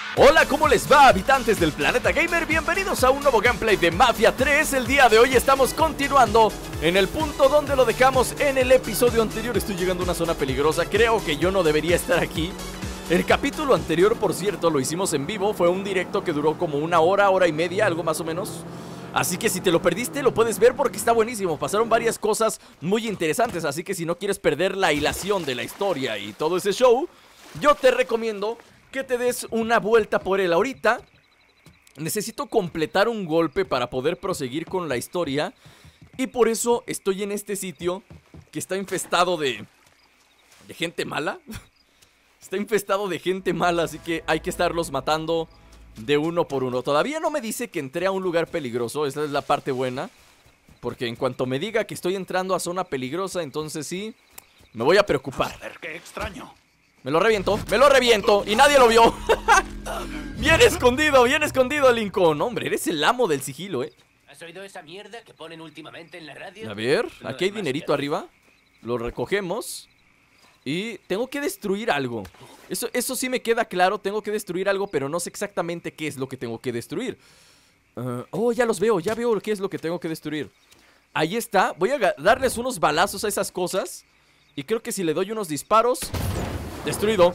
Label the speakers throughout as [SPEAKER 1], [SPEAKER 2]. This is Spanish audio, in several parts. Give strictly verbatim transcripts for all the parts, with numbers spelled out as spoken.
[SPEAKER 1] Hola, ¿cómo les va, habitantes del planeta gamer? Bienvenidos a un nuevo gameplay de Mafia tres. El día de hoy estamos continuando en el punto donde lo dejamos en el episodio anterior. Estoy llegando a una zona peligrosa, creo que yo no debería estar aquí. El capítulo anterior, por cierto, lo hicimos en vivo. Fue un directo que duró como una hora, hora y media, algo más o menos. Así que si te lo perdiste, lo puedes ver porque está buenísimo. Pasaron varias cosas muy interesantes, así que si no quieres perder la hilación de la historia y todo ese show, yo te recomiendo que te des una vuelta por él. Ahorita necesito completar un golpe para poder proseguir con la historia, y por eso estoy en este sitio que está infestado de, de gente mala. Está infestado de gente mala, así que hay que estarlos matando de uno por uno. Todavía no me dice que entré a un lugar peligroso, esa es la parte buena, porque en cuanto me diga que estoy entrando a zona peligrosa, entonces sí, me voy a preocupar.
[SPEAKER 2] Joder, qué extraño.
[SPEAKER 1] Me lo reviento, me lo reviento y nadie lo vio. Bien escondido, bien escondido, Lincoln. Hombre, eres el amo del sigilo, ¿eh?
[SPEAKER 3] ¿Has oído esa mierda que ponen últimamente en la radio?
[SPEAKER 1] A ver,
[SPEAKER 3] No
[SPEAKER 1] aquí hay
[SPEAKER 3] hay más
[SPEAKER 1] dinerito
[SPEAKER 3] que-
[SPEAKER 1] arriba. Lo recogemos. Y tengo que destruir algo. Eso, eso sí me queda claro, tengo que destruir algo, pero no sé exactamente qué es lo que tengo que destruir. Uh, oh, ya los veo, ya veo qué es lo que tengo que destruir. Ahí está, voy a darles unos balazos a esas cosas. Y creo que si le doy unos disparos... Destruido.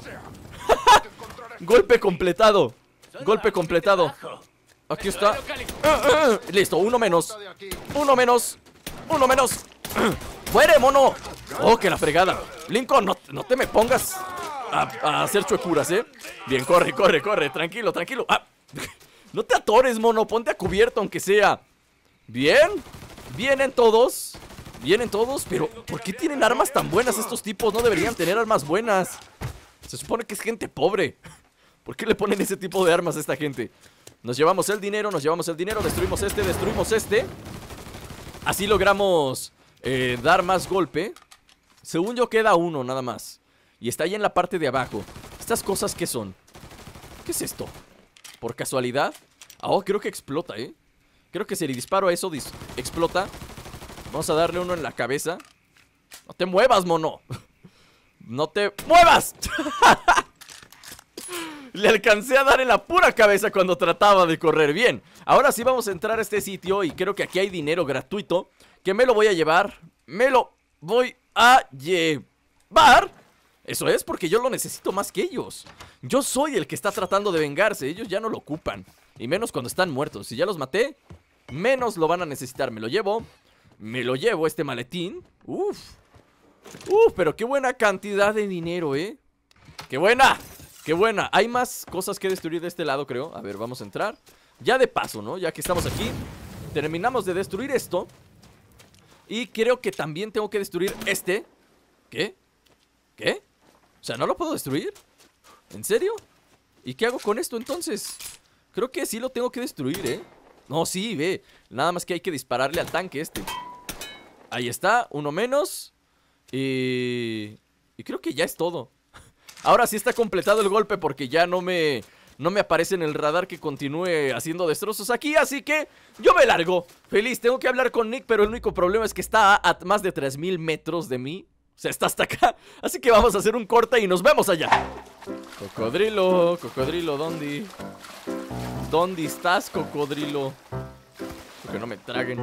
[SPEAKER 1] Golpe completado. Golpe completado. Aquí está. Uh, uh, listo, uno menos. Uno menos. Uno menos. ¡Muere, mono! ¡Oh, que la fregada! Lincoln, no, no te me pongas a, a hacer chuecuras, ¿eh? Bien, corre, corre, corre. Tranquilo, tranquilo. Ah, no te atores, mono. Ponte a cubierto, aunque sea. Bien. Vienen todos. Vienen todos, pero ¿por qué tienen armas tan buenas estos tipos? No deberían tener armas buenas. Se supone que es gente pobre. ¿Por qué le ponen ese tipo de armas a esta gente? Nos llevamos el dinero, nos llevamos el dinero. Destruimos este, destruimos este. Así logramos eh, dar más golpe. Según yo queda uno nada más. Y está ahí en la parte de abajo. ¿Estas cosas qué son? ¿Qué es esto? ¿Por casualidad? Ah, oh, creo que explota, ¿eh? Creo que si le disparo a eso, explota. Vamos a darle uno en la cabeza. No te muevas, mono. No te muevas. Le alcancé a dar en la pura cabeza cuando trataba de correr. Bien, ahora sí vamos a entrar a este sitio. Y creo que aquí hay dinero gratuito, que me lo voy a llevar. Me lo voy a llevar. Eso es, porque yo lo necesito más que ellos. Yo soy el que está tratando de vengarse. Ellos ya no lo ocupan, y menos cuando están muertos. Si ya los maté, menos lo van a necesitar. Me lo llevo. Me lo llevo, este maletín. Uf. Uf, pero qué buena cantidad de dinero, ¿eh? ¡Qué buena! ¡Qué buena! Hay más cosas que destruir de este lado, creo. A ver, vamos a entrar. Ya de paso, ¿no? Ya que estamos aquí, terminamos de destruir esto. Y creo que también tengo que destruir este. ¿Qué? ¿Qué? O sea, ¿no lo puedo destruir? ¿En serio? ¿Y qué hago con esto entonces? Creo que sí lo tengo que destruir, ¿eh? No, sí, ve. Nada más que hay que dispararle al tanque este. Ahí está, uno menos. Y... y creo que ya es todo. Ahora sí está completado el golpe, porque ya no me... no me aparece en el radar que continúe haciendo destrozos aquí. Así que yo me largo. Feliz, tengo que hablar con Nick, pero el único problema es que está a más de tres mil metros de mí. O sea, está hasta acá. Así que vamos a hacer un corte y nos vemos allá. Cocodrilo, cocodrilo, ¿dónde? ¿Dónde estás, cocodrilo? Que no me traguen.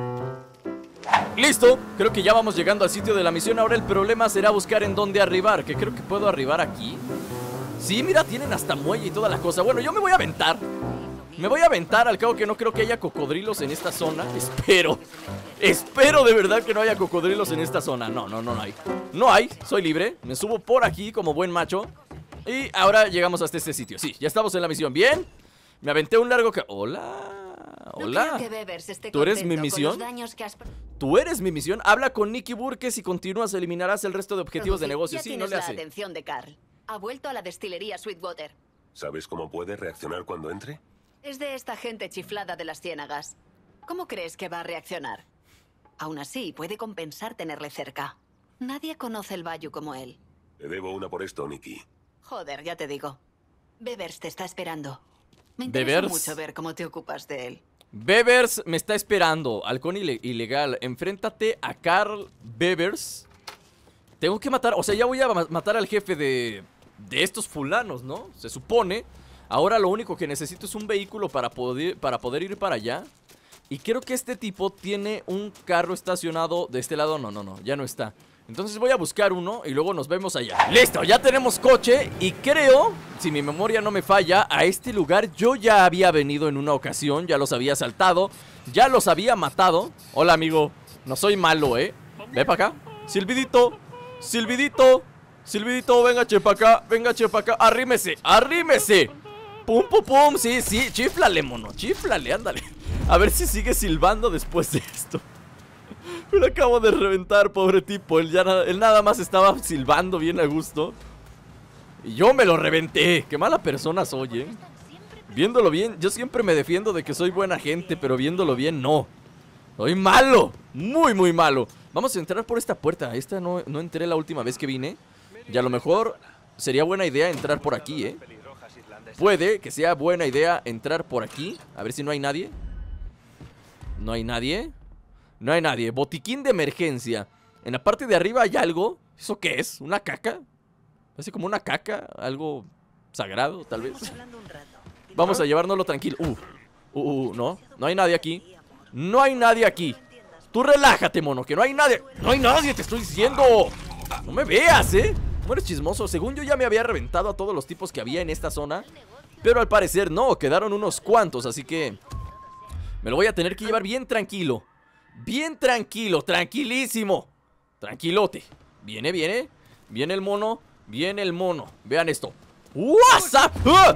[SPEAKER 1] Listo, creo que ya vamos llegando al sitio de la misión. Ahora el problema será buscar en dónde arribar, que creo que puedo arribar aquí. Sí, mira, tienen hasta muelle y toda la cosa. Bueno, yo me voy a aventar. Me voy a aventar, al cabo que no creo que haya cocodrilos en esta zona. Espero, espero de verdad que no haya cocodrilos en esta zona. No, no, no, no hay. No hay, soy libre, me subo por aquí como buen macho. Y ahora llegamos hasta este sitio. Sí, ya estamos en la misión, bien. Me aventé un largo... ca- Hola. Hola.
[SPEAKER 4] No creo que Bevers esté
[SPEAKER 1] ¿Tú eres mi
[SPEAKER 4] contento con
[SPEAKER 1] misión?
[SPEAKER 4] los daños que has pro-
[SPEAKER 1] Tú eres mi misión. Habla con Nicky Burke. Si continúas, eliminarás el resto de objetivos de
[SPEAKER 4] producir.
[SPEAKER 1] negocio.
[SPEAKER 4] Ya
[SPEAKER 1] Sí, no
[SPEAKER 4] tienes
[SPEAKER 1] le
[SPEAKER 4] la
[SPEAKER 1] hace.
[SPEAKER 4] atención de Carl. Ha vuelto a la destilería Sweetwater.
[SPEAKER 2] ¿Sabes cómo puede reaccionar cuando entre?
[SPEAKER 4] Es de esta gente chiflada de las ciénagas. ¿Cómo crees que va a reaccionar? Aún así, puede compensar tenerle cerca. Nadie conoce el Bayou como él.
[SPEAKER 2] Te debo una por esto, Nicky.
[SPEAKER 4] Joder, ya te digo. Bevers te está esperando. Me interesa
[SPEAKER 1] Bevers.
[SPEAKER 4] mucho ver cómo te ocupas de él.
[SPEAKER 1] Bevers me está esperando. Halcón ile- ilegal. Enfréntate a Carl Bevers. Tengo que matar, o sea, ya voy a ma- matar al jefe de, de estos fulanos, ¿no? Se supone. Ahora lo único que necesito es un vehículo para poder, para poder ir para allá. Y creo que este tipo tiene un carro estacionado de este lado. No, no, no, ya no está. Entonces voy a buscar uno y luego nos vemos allá. ¡Listo! Ya tenemos coche y creo, si mi memoria no me falla, a este lugar yo ya había venido en una ocasión. Ya los había asaltado, ya los había matado. Hola, amigo, no soy malo, ¿eh? Ve para acá, Silvidito, Silvidito, Silvidito, venga, che para acá, venga, che para acá. Arrímese, arrímese. Pum, pum, pum, sí, sí, chiflale, mono, chiflale, ándale. A ver si sigue silbando después de esto. Me lo acabo de reventar, pobre tipo. Él, ya, él nada más estaba silbando bien a gusto. Y yo me lo reventé. Qué mala persona soy, ¿eh? Viéndolo bien, yo siempre me defiendo de que soy buena gente, pero viéndolo bien, no. Soy malo, muy, muy malo. Vamos a entrar por esta puerta. Esta no, no entré la última vez que vine. Y a lo mejor sería buena idea entrar por aquí, ¿eh? Puede que sea buena idea entrar por aquí. A ver si no hay nadie. No hay nadie. No hay nadie. Botiquín de emergencia. En la parte de arriba hay algo. ¿Eso qué es? ¿Una caca? Parece como una caca. Algo sagrado, tal vez. Vamos a llevárnoslo tranquilo. Uh, uh, uh, no. No hay nadie aquí. No hay nadie aquí. Tú relájate, mono, que no hay nadie. No hay nadie, te estoy diciendo. No me veas, ¿eh? No eres chismoso. Según yo ya me había reventado a todos los tipos que había en esta zona. Pero al parecer no. Quedaron unos cuantos, así que me lo voy a tener que llevar bien tranquilo. Bien tranquilo, tranquilísimo. Tranquilote. Viene, viene. Viene el mono. Viene el mono. Vean esto. ¡WhatsApp! ¡Ah!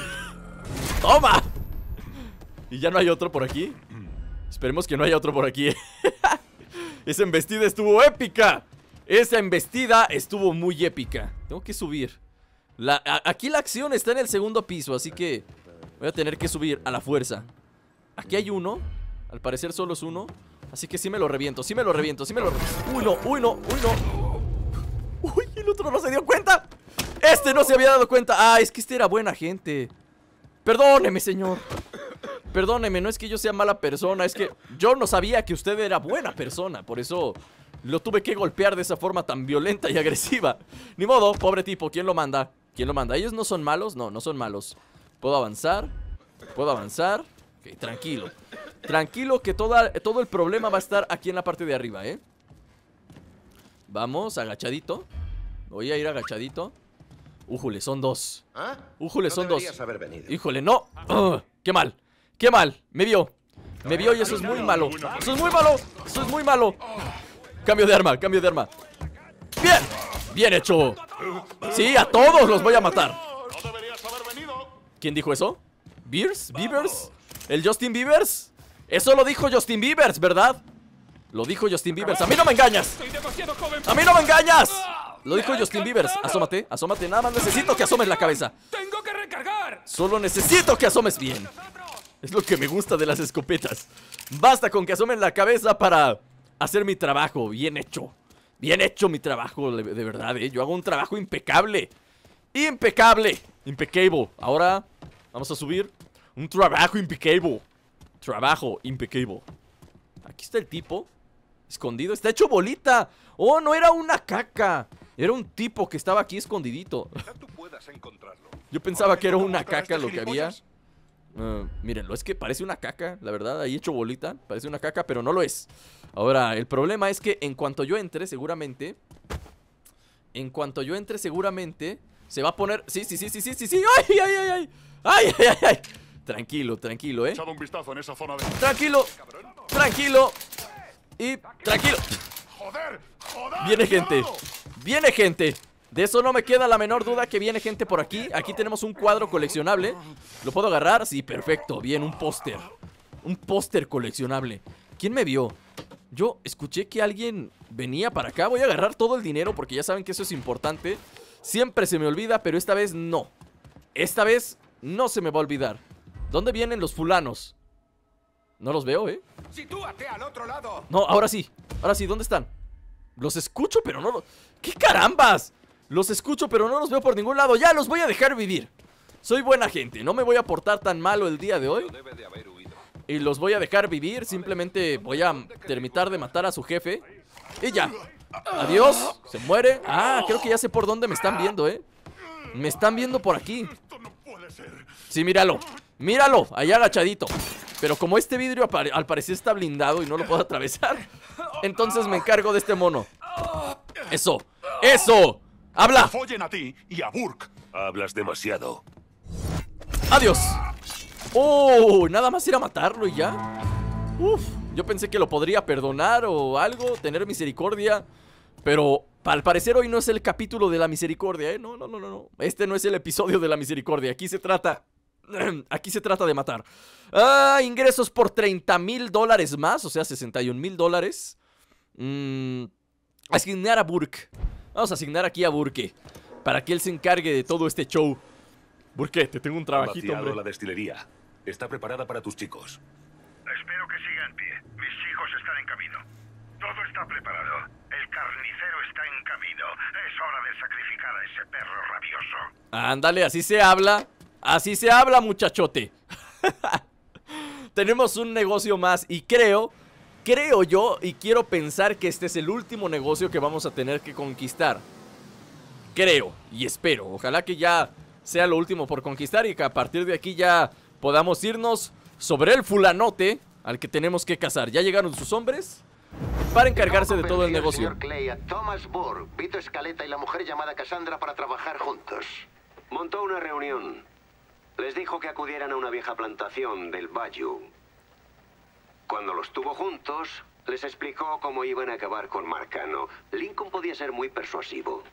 [SPEAKER 1] ¡Toma! Y ya no hay otro por aquí. Esperemos que no haya otro por aquí. Esa embestida estuvo épica. Esa embestida estuvo muy épica. Tengo que subir. la, a, Aquí la acción está en el segundo piso, así que voy a tener que subir a la fuerza. Aquí hay uno. Al parecer solo es uno. Así que sí me lo reviento, sí me lo reviento, sí me lo reviento. Uy, no, uy, no, uy, no. Uy, el otro no se dio cuenta. Este no se había dado cuenta. Ah, es que este era buena gente. Perdóneme, señor. Perdóneme, no es que yo sea mala persona. Es que yo no sabía que usted era buena persona. Por eso lo tuve que golpear de esa forma tan violenta y agresiva. Ni modo, pobre tipo, ¿quién lo manda? ¿Quién lo manda? ¿Ellos no son malos? No, no son malos. ¿Puedo avanzar? ¿Puedo avanzar? Ok, tranquilo. Tranquilo que toda, todo el problema va a estar aquí en la parte de arriba, ¿eh? Vamos, agachadito. Voy a ir agachadito. Újule, son dos.
[SPEAKER 5] ¿Ah?
[SPEAKER 1] Újule,
[SPEAKER 5] No
[SPEAKER 1] son dos.
[SPEAKER 5] deberías haber venido.
[SPEAKER 1] Híjole, no. Ugh, qué mal, qué mal. Me vio. Me vio y eso es muy malo. Eso es muy malo. Eso es muy malo. Cambio de arma, cambio de arma. Bien, bien hecho. Sí, a todos los voy a matar. ¿Quién dijo eso? ¿Beers? ¿Beavers? ¿El Justin Biebers? Eso lo dijo Justin Biebers, ¿verdad? Lo dijo Justin Biebers. ¡A mí no me engañas! ¡A mí no me engañas! Lo dijo Justin Biebers. Asómate, asómate. Nada más necesito que asomes la cabeza.
[SPEAKER 6] ¡Tengo que recargar!
[SPEAKER 1] Solo necesito que asomes bien. Es lo que me gusta de las escopetas. Basta con que asomen la cabeza para hacer mi trabajo. Bien hecho. Bien hecho mi trabajo, de, de verdad, ¿eh? Yo hago un trabajo impecable. Impecable. Impecable. Ahora vamos a subir. Un trabajo impecable. Trabajo impecable. Aquí está el tipo. Escondido. Está hecho bolita. Oh, no era una caca. Era un tipo que estaba aquí escondidito. Yo pensaba que era una caca lo que había. Uh, mírenlo, es que parece una caca, la verdad, ahí hecho bolita. Parece una caca, pero no lo es. Ahora, el problema es que en cuanto yo entre, seguramente En cuanto yo entre, seguramente se va a poner... Sí, sí, sí, sí, sí, sí, sí. ¡Ay, ay, ay, ay! ¡Ay, ay, ay, ay! Tranquilo, tranquilo, ¿eh?
[SPEAKER 7] Echado un vistazo en esa zona de...
[SPEAKER 1] Tranquilo, tranquilo. Y tranquilo.
[SPEAKER 7] ¡Joder! ¡Joder!
[SPEAKER 1] Viene gente, viene gente. De eso no me queda la menor duda que viene gente por aquí. Aquí tenemos un cuadro coleccionable. ¿Lo puedo agarrar? Sí, perfecto, bien, un póster. Un póster coleccionable. ¿Quién me vio? Yo escuché que alguien venía para acá. Voy a agarrar todo el dinero porque ya saben que eso es importante. Siempre se me olvida, pero esta vez no. Esta vez no se me va a olvidar. ¿Dónde vienen los fulanos? No los veo, ¿eh?
[SPEAKER 6] ¡Sitúate al otro lado!
[SPEAKER 1] No, ahora sí, ahora sí, ¿dónde están? Los escucho, pero no los... ¡Qué carambas! Los escucho, pero no los veo por ningún lado. Ya los voy a dejar vivir. Soy buena gente, no me voy a portar tan malo el día de hoy. Y los voy a dejar vivir. Simplemente voy a terminar de matar a su jefe. Y ya. Adiós, se muere. Ah, creo que ya sé por dónde me están viendo, ¿eh? Me están viendo por aquí.
[SPEAKER 7] ser.
[SPEAKER 1] Sí, míralo. Míralo, allá agachadito. Pero como este vidrio al parecer está blindado y no lo puedo atravesar, entonces me encargo de este mono. Eso, eso. ¡Habla!
[SPEAKER 7] Follen a ti y a Burke.
[SPEAKER 2] Hablas demasiado.
[SPEAKER 1] ¡Adiós! ¡Oh! Nada más ir a matarlo y ya. Uf, yo pensé que lo podría perdonar o algo, tener misericordia. Pero al parecer hoy no es el capítulo de la misericordia, ¿eh? No, no, no, no. Este no es el episodio de la misericordia. Aquí se trata... Aquí se trata de matar. Ah, ingresos por treinta mil dólares más, o sea, sesenta y un mil dólares. Mm, asignar a Burke. Vamos a asignar aquí a Burke para que él se encargue de todo este show. Burke, te tengo un
[SPEAKER 2] Ha
[SPEAKER 1] trabajito,
[SPEAKER 2] vaciado
[SPEAKER 1] hombre.
[SPEAKER 2] la destilería. Está preparada para tus chicos.
[SPEAKER 5] Espero que siga en pie. Mis hijos están en camino. Todo está preparado. El carnicero está en camino. Es hora de sacrificar a ese perro rabioso.
[SPEAKER 1] Ándale, así se habla. Así se habla, muchachote. Tenemos un negocio más y creo, creo yo y quiero pensar que este es el último negocio que vamos a tener que conquistar. Creo y espero. Ojalá que ya sea lo último por conquistar y que a partir de aquí ya podamos irnos sobre el fulanote al que tenemos que cazar. ¿Ya llegaron sus hombres? Para encargarse de todo el negocio.
[SPEAKER 8] Señor Clay a Thomas Burke, Vito Escaleta y la mujer llamada Cassandra para trabajar juntos. Montó una reunión. Les dijo que acudieran a una vieja plantación del Bayou. Cuando los tuvo juntos, les explicó cómo iban a acabar con Marcano. Lincoln podía ser muy persuasivo.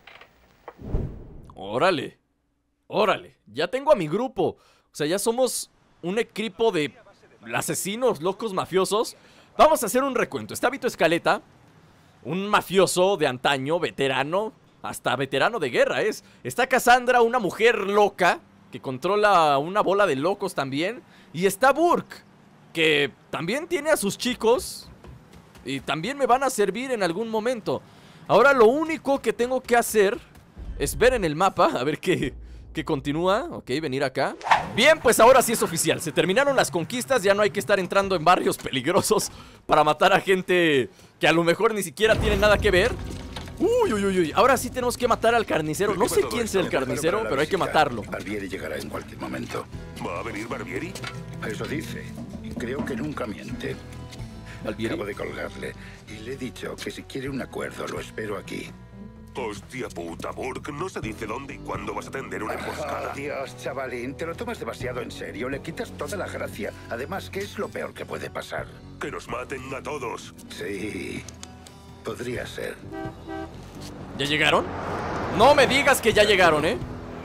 [SPEAKER 1] Órale, órale, ya tengo a mi grupo. O sea, ya somos un equipo de asesinos, locos, mafiosos. Vamos a hacer un recuento. Está Vito Escaleta, un mafioso de antaño, veterano, hasta veterano de guerra es. Está Cassandra, una mujer loca que controla una bola de locos también. Y está Burke, que también tiene a sus chicos y también me van a servir en algún momento. Ahora lo único que tengo que hacer es ver en el mapa, a ver qué, qué continúa. Ok, venir acá. Bien, pues ahora sí es oficial. Se terminaron las conquistas, ya no hay que estar entrando en barrios peligrosos para matar a gente que a lo mejor ni siquiera tiene nada que ver. Uy, uy, uy, uy. Ahora sí tenemos que matar al carnicero. No sé quién es el carnicero, pero hay que matarlo.
[SPEAKER 9] Barbieri llegará en cualquier momento.
[SPEAKER 2] ¿Va a venir Barbieri?
[SPEAKER 9] Eso dice. Y creo que nunca miente.
[SPEAKER 1] ¿Barbieri?
[SPEAKER 9] Acabo de colgarle. Y le he dicho que si quiere un acuerdo, lo espero aquí.
[SPEAKER 2] Hostia puta, Burke. No se dice dónde y cuándo vas a tender una emboscada.
[SPEAKER 9] Oh, Dios, chavalín. Te lo tomas demasiado en serio. Le quitas toda la gracia. Además, ¿qué es lo peor que puede pasar?
[SPEAKER 2] Que nos maten a todos.
[SPEAKER 9] Sí. Podría ser.
[SPEAKER 1] ¿Ya llegaron? No me digas que ya llegaron, ¿eh?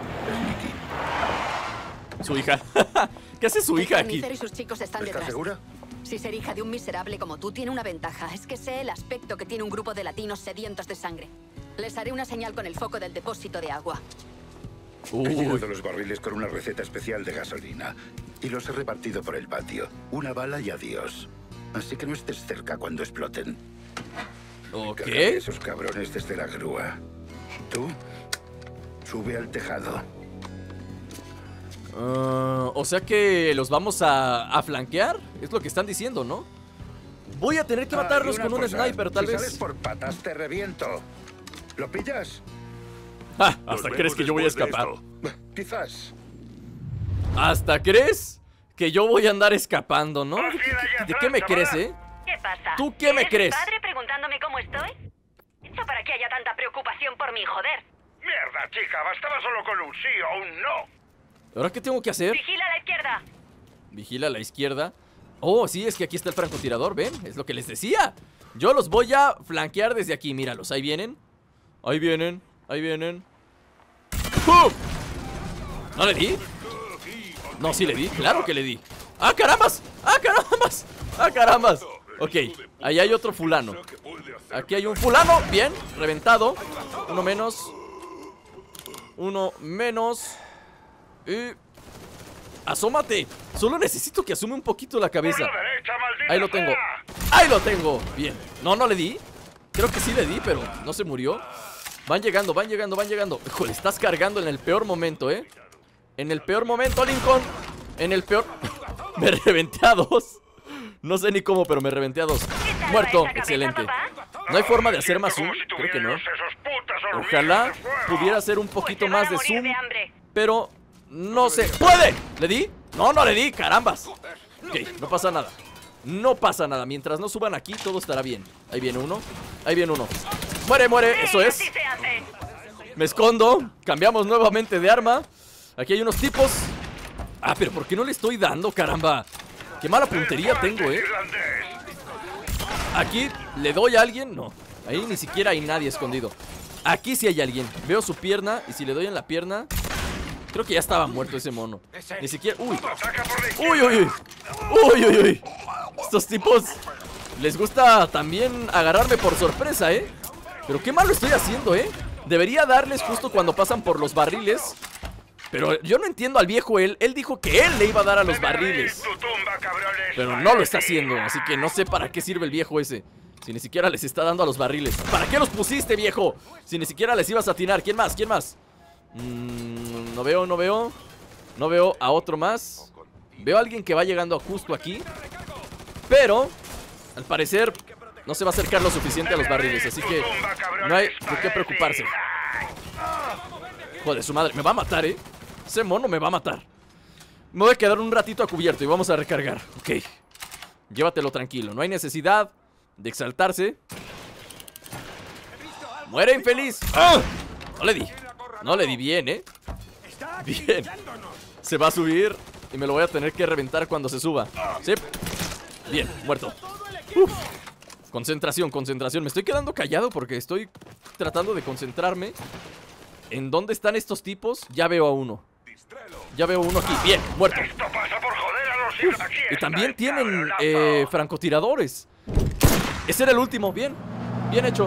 [SPEAKER 1] Su hija. ¿Qué hace su hija
[SPEAKER 4] El
[SPEAKER 1] aquí?
[SPEAKER 4] carnicero y sus chicos están
[SPEAKER 9] ¿Estás
[SPEAKER 4] detrás.
[SPEAKER 9] segura?
[SPEAKER 4] Si ser hija de un miserable como tú tiene una ventaja, es que sé el aspecto que tiene un grupo de latinos sedientos de sangre. Les haré una señal con el foco del depósito de agua.
[SPEAKER 9] He
[SPEAKER 1] Uy.
[SPEAKER 9] llenado los barriles con una receta especial de gasolina y los he repartido por el patio. Una bala y adiós. Así que no estés cerca cuando exploten.
[SPEAKER 1] Ok.
[SPEAKER 9] Cargaré a esos cabrones desde la grúa. Tú, sube al tejado.
[SPEAKER 1] Uh, o sea que los vamos a, a flanquear. Es lo que están diciendo, ¿no? Voy a tener que matarlos
[SPEAKER 9] Ah, y una
[SPEAKER 1] con un
[SPEAKER 9] cosa,
[SPEAKER 1] sniper, tal
[SPEAKER 9] si
[SPEAKER 1] vez.
[SPEAKER 9] sales por patas, te reviento. ¿Lo pillas?
[SPEAKER 1] Ah,
[SPEAKER 2] Nos
[SPEAKER 1] ¿hasta
[SPEAKER 2] vemos
[SPEAKER 1] crees que yo voy a
[SPEAKER 2] después de
[SPEAKER 1] escapar?
[SPEAKER 2] esto.
[SPEAKER 9] Quizás.
[SPEAKER 1] ¿Hasta crees que yo voy a andar escapando, no? ¿De,
[SPEAKER 5] allá
[SPEAKER 1] de qué me
[SPEAKER 5] atrás,
[SPEAKER 1] crees,
[SPEAKER 5] chavala.
[SPEAKER 1] eh?
[SPEAKER 10] ¿Qué pasa?
[SPEAKER 1] ¿Tú qué me
[SPEAKER 10] ¿Eres
[SPEAKER 1] crees?
[SPEAKER 10] mi padre preguntándome cómo estoy? ¿Esto para qué haya tanta preocupación por mí, joder?
[SPEAKER 5] Mierda, chica, bastaba solo con un sí o un no.
[SPEAKER 1] ¿Ahora qué tengo que hacer?
[SPEAKER 10] Vigila a la izquierda.
[SPEAKER 1] Vigila a la izquierda. Oh, sí, es que aquí está el francotirador, ¿ven? Es lo que les decía. Yo los voy a flanquear desde aquí, míralos, ahí vienen. Ahí vienen, ahí vienen. ¡Pum! ¿No le di? No, sí le di, claro que le di. ¡Ah, carambas! ¡Ah, carambas! ¡Ah, carambas! Ok, ahí hay otro fulano. Aquí hay un fulano, bien, reventado. Uno menos. Uno menos. Y... ¡asómate! Solo necesito que asume un poquito la cabeza.
[SPEAKER 5] Por la derecha, maldita
[SPEAKER 1] Ahí lo tengo.
[SPEAKER 5] sea.
[SPEAKER 1] ¡Ahí lo tengo! Bien. No, no le di. Creo que sí le di, pero no se murió. Van llegando, van llegando, van llegando. Híjole, estás cargando en el peor momento, ¿eh? En el peor momento, Lincoln. En el peor... Me reventé a dos. No sé ni cómo, pero me reventé a dos. Muerto,
[SPEAKER 10] esa cabeza,
[SPEAKER 1] excelente.
[SPEAKER 10] papá?
[SPEAKER 1] No hay forma de hacer más zoom.
[SPEAKER 5] Como si
[SPEAKER 1] Creo que no.
[SPEAKER 5] tuvieras esos putas hormigas
[SPEAKER 1] Ojalá
[SPEAKER 5] de fuego.
[SPEAKER 1] pudiera hacer un
[SPEAKER 10] Pues
[SPEAKER 1] poquito
[SPEAKER 10] se van
[SPEAKER 1] más
[SPEAKER 10] a
[SPEAKER 1] de
[SPEAKER 10] morir
[SPEAKER 1] zoom,
[SPEAKER 10] de hambre.
[SPEAKER 1] pero No se puede. ¿Le di? No, no le di, carambas. Ok, no pasa nada. No pasa nada, mientras no suban aquí todo estará bien. Ahí viene uno, ahí viene uno. Muere, muere, eso es. Me escondo, cambiamos nuevamente de arma. Aquí hay unos tipos. Ah, pero ¿por qué no le estoy dando, caramba? Qué mala puntería tengo, eh. Aquí le doy a alguien, no. Ahí ni siquiera hay nadie escondido. Aquí sí hay alguien, veo su pierna. Y si le doy en la pierna, creo que ya estaba muerto ese mono. Ni siquiera, uy. Uy, uy, uy. Uy, uy, uy. Estos tipos les gusta también agarrarme por sorpresa, ¿eh? Pero qué malo estoy haciendo, ¿eh? Debería darles justo cuando pasan por los barriles. Pero yo no entiendo al viejo él. Él dijo que él le iba a dar a los barriles, pero no lo está haciendo. Así que no sé para qué sirve el viejo ese, si ni siquiera les está dando a los barriles. ¿Para qué los pusiste, viejo? Si ni siquiera les ibas a atinar. ¿Quién más? ¿Quién más? Mm, no veo, no veo. No veo a otro más. Veo a alguien que va llegando justo aquí, pero al parecer no se va a acercar lo suficiente a los barriles. Así que no hay por qué preocuparse. Joder, su madre, me va a matar, eh. Ese mono me va a matar. Me voy a quedar un ratito a cubierto y vamos a recargar. Ok, llévatelo tranquilo, no hay necesidad de exaltarse. Muere, infeliz. ¡Ah! No le di, no le di bien, eh. Bien. Se va a subir y me lo voy a tener que reventar cuando se suba. Sí. Bien, muerto. Uf. Concentración, concentración. Me estoy quedando callado porque estoy tratando de concentrarme en dónde están estos tipos. Ya veo a uno. Ya veo uno aquí. Bien, muerto. Uf. Y también tienen eh, francotiradores. Ese era el último. Bien, bien hecho.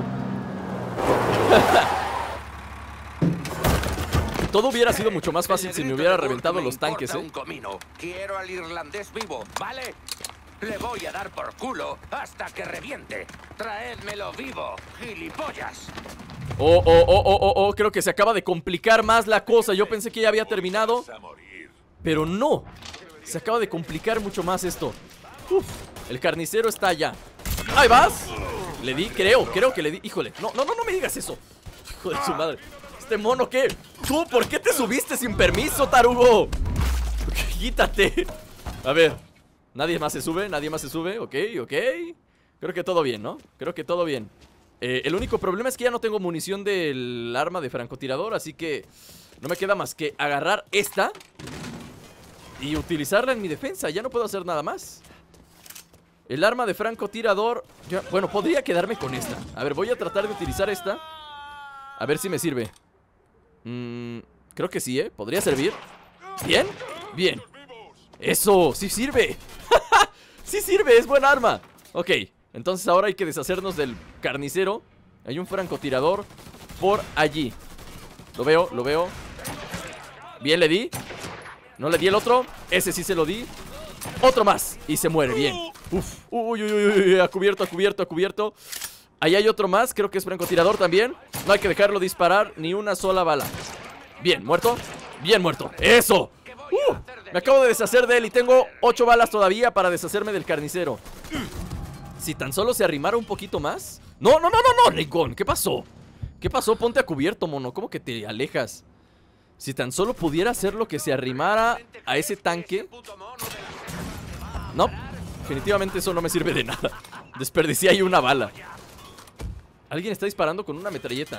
[SPEAKER 1] Todo hubiera sido mucho más fácil si me hubiera reventado los tanques, eh.
[SPEAKER 6] Quiero al irlandés vivo, ¿vale? Le voy a dar por culo hasta que reviente. Traédmelo vivo, gilipollas.
[SPEAKER 1] Oh, oh, oh, oh, oh, oh, creo que se acaba de complicar más la cosa. Yo pensé que ya había terminado, pero no. Se acaba de complicar mucho más esto. Uf, el carnicero está allá. ¡Ahí vas! Le di, creo, creo que le di. Híjole, no, no, no, no me digas eso. Hijo de su madre. ¿Este mono qué? ¿Tú por qué te subiste sin permiso, tarugo? Quítate. A ver, nadie más se sube, nadie más se sube. Ok, ok. Creo que todo bien, ¿no? Creo que todo bien. eh, El único problema es que ya no tengo munición del arma de francotirador, así que no me queda más que agarrar esta y utilizarla en mi defensa. Ya no puedo hacer nada más. El arma de francotirador ya, bueno, podría quedarme con esta. A ver, voy a tratar de utilizar esta. A ver si me sirve. Mm, creo que sí, ¿eh? Podría servir. ¿Bien? Bien. ¡Eso! ¡Sí sirve! ¡Sí sirve! ¡Es buena arma! Ok, entonces ahora hay que deshacernos del carnicero. Hay un francotirador por allí. Lo veo, lo veo. Bien, le di. No le di el otro. Ese sí se lo di. Otro más. Y se muere, bien. Uf. Uy, uy, uy, uy. A cubierto, a cubierto, a cubierto. Ahí hay otro más, creo que es francotirador también. No hay que dejarlo disparar ni una sola bala. Bien, muerto. Bien, muerto. ¡Eso! Uh, me acabo de deshacer de él y tengo ocho balas todavía para deshacerme del carnicero. Si tan solo se arrimara un poquito más. No, no, no, no, no, Rincón. ¿Qué pasó? ¿Qué pasó? Ponte a cubierto, mono. ¿Cómo que te alejas? Si tan solo pudiera hacer lo que se arrimara a ese tanque. No, definitivamente eso no me sirve de nada. Desperdicié ahí una bala. Alguien está disparando con una metralleta.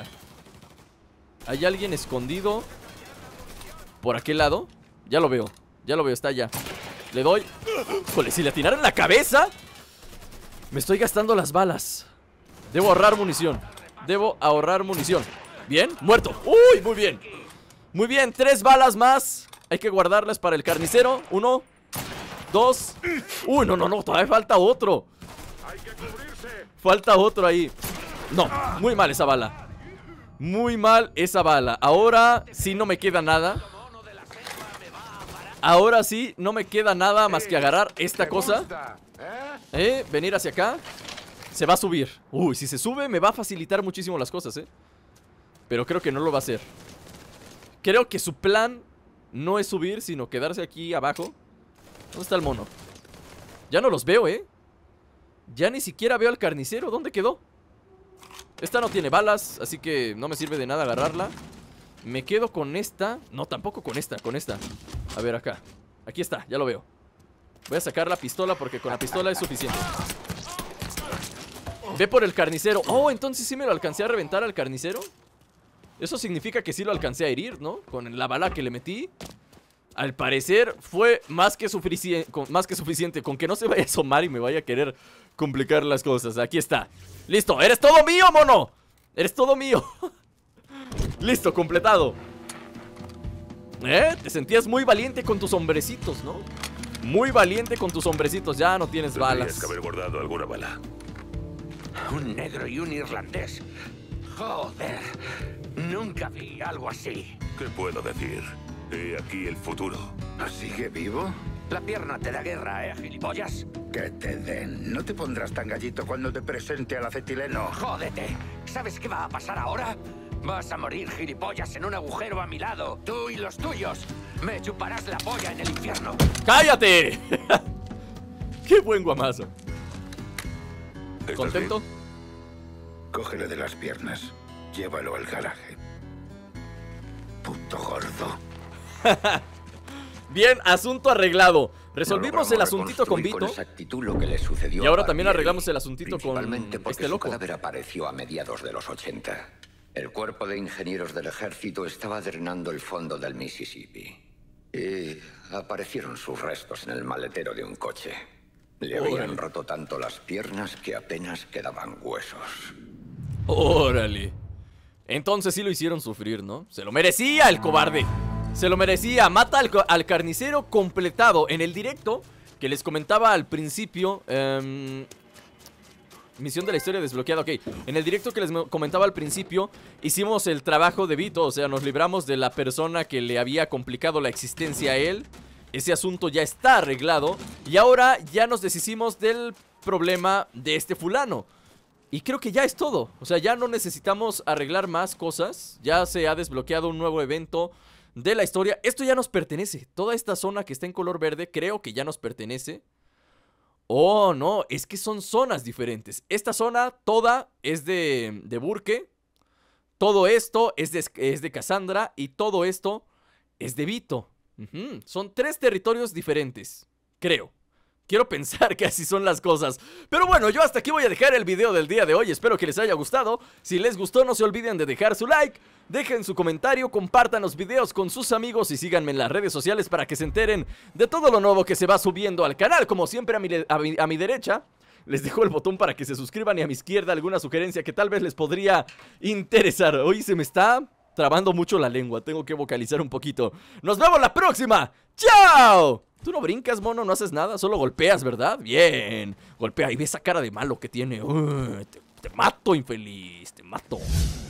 [SPEAKER 1] Hay alguien escondido por aquel lado. Ya lo veo, ya lo veo, está allá. Le doy. Híjole, si le atinaron en la cabeza. Me estoy gastando las balas. Debo ahorrar munición. Debo ahorrar munición. Bien, muerto. Uy, muy bien. Muy bien, tres balas más. Hay que guardarlas para el carnicero. Uno, dos. Uy, no, no, no, todavía falta otro. Falta otro ahí. No, muy mal esa bala. Muy mal esa bala. Ahora sí no me queda nada. Ahora sí no me queda nada más que agarrar esta cosa. Eh, venir hacia acá. Se va a subir. Uy, si se sube me va a facilitar muchísimo las cosas, eh. Pero creo que no lo va a hacer. Creo que su plan no es subir, sino quedarse aquí abajo. ¿Dónde está el mono? Ya no los veo, eh. Ya ni siquiera veo al carnicero. ¿Dónde quedó? Esta no tiene balas, así que no me sirve de nada agarrarla. Me quedo con esta. No, tampoco con esta, con esta. A ver, acá. Aquí está, ya lo veo. Voy a sacar la pistola porque con la pistola es suficiente. Ve por el carnicero. Oh, entonces sí me lo alcancé a reventar al carnicero. Eso significa que sí lo alcancé a herir, ¿no? Con la bala que le metí. Al parecer fue más que, sufici con, más que suficiente. Con que no se vaya a asomar y me vaya a querer complicar las cosas. Aquí está. Listo, eres todo mío, mono. Eres todo mío. Listo, completado. ¿Eh? Te sentías muy valiente con tus hombrecitos, ¿no? Muy valiente con tus hombrecitos. Ya no tienes balas.
[SPEAKER 2] Tendrías que haber guardado alguna bala.
[SPEAKER 6] Un negro y un irlandés. Joder. Nunca vi algo así.
[SPEAKER 2] ¿Qué puedo decir? He aquí el futuro.
[SPEAKER 9] ¿Sigue vivo?
[SPEAKER 6] La pierna te da guerra, ¿eh, gilipollas?
[SPEAKER 9] Que te den. No te pondrás tan gallito cuando te presente al acetileno.
[SPEAKER 6] Jódete. ¿Sabes qué va a pasar ahora? Vas a morir, gilipollas, en un agujero a mi lado. Tú y los tuyos. Me chuparás la polla en el infierno.
[SPEAKER 1] ¡Cállate! ¡Qué buen guamazo! ¿Contento?
[SPEAKER 9] Bien? Cógele de las piernas. Llévalo al garaje. Puto gordo.
[SPEAKER 1] Bien, asunto arreglado. Resolvimos el asuntito con Vito.
[SPEAKER 11] Con exactitud lo que le sucedió
[SPEAKER 1] y ahora también arreglamos el asuntito con
[SPEAKER 11] este loco. Su cadáver apareció a mediados de los ochenta. El cuerpo de ingenieros del ejército estaba drenando el fondo del Mississippi. Y aparecieron sus restos en el maletero de un coche. Le habían Órale. roto tanto las piernas que apenas quedaban huesos.
[SPEAKER 1] Órale. Entonces sí lo hicieron sufrir, ¿no? Se lo merecía el cobarde. Se lo merecía. Mata al, al carnicero completado. En el directo que les comentaba al principio. Um, misión de la historia desbloqueada, ok. En el directo que les comentaba al principio, hicimos el trabajo de Vito. O sea, nos libramos de la persona que le había complicado la existencia a él. Ese asunto ya está arreglado. Y ahora ya nos deshicimos del problema de este fulano. Y creo que ya es todo. O sea, ya no necesitamos arreglar más cosas. Ya se ha desbloqueado un nuevo evento de la historia. Esto ya nos pertenece. Toda esta zona que está en color verde creo que ya nos pertenece. Oh, no, es que son zonas diferentes. Esta zona toda es de, de Burke. Todo esto es de, es de Cassandra. Y todo esto es de Vito. uh-huh. Son tres territorios diferentes, creo. Quiero pensar que así son las cosas. Pero bueno, yo hasta aquí voy a dejar el video del día de hoy. Espero que les haya gustado. Si les gustó, no se olviden de dejar su like. Dejen su comentario, compartan los videos con sus amigos y síganme en las redes sociales para que se enteren de todo lo nuevo que se va subiendo al canal. Como siempre, a mi, a mi, a mi derecha les dejo el botón para que se suscriban y a mi izquierda alguna sugerencia que tal vez les podría interesar. Hoy se me está trabando mucho la lengua, tengo que vocalizar un poquito. ¡Nos vemos la próxima! ¡Chao! Tú no brincas, mono, no haces nada, solo golpeas, ¿verdad? Bien, golpea y ve esa cara de malo que tiene. Uh, te, te mato, infeliz, te mato.